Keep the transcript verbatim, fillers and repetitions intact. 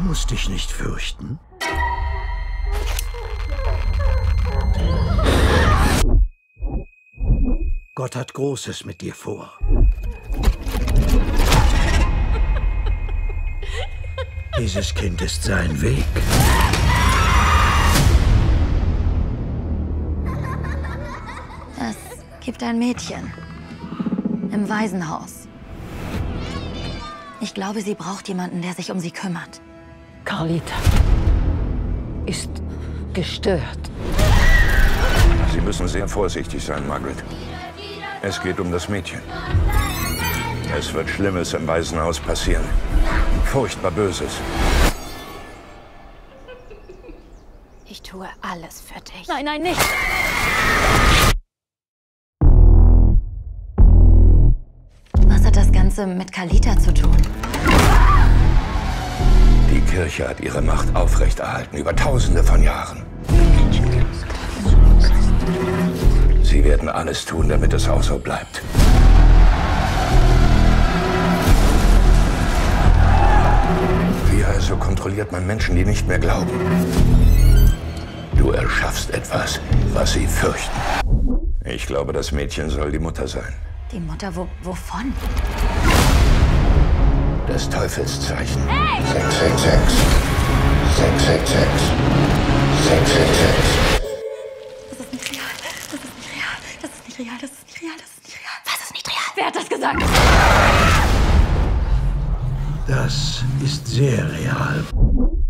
musst dich nicht fürchten. Gott hat Großes mit dir vor. Dieses Kind ist sein Weg. Es gibt ein Mädchen im Waisenhaus. Ich glaube, sie braucht jemanden, der sich um sie kümmert. Carlita ist gestört. Sie müssen sehr vorsichtig sein, Margaret. Es geht um das Mädchen. Es wird Schlimmes im Waisenhaus passieren. Furchtbar Böses. Ich tue alles für dich. Nein, nein, nicht! Was hat das Ganze mit Carlita zu tun? Die Kirche hat ihre Macht aufrechterhalten über Tausende von Jahren. Sie werden alles tun, damit es auch so bleibt. Wie also kontrolliert man Menschen, die nicht mehr glauben? Du erschaffst etwas, was sie fürchten. Ich glaube, das Mädchen soll die Mutter sein. Die Mutter wo, wovon? Das Teufelszeichen. Hey! sechs sechs sechs. sechs sechs sechs. sechs sechs sechs. Das ist nicht real. Das ist nicht real. Das ist nicht real. Das ist nicht real. Das ist nicht real. Was ist nicht real? Wer hat das gesagt? Das ist sehr real.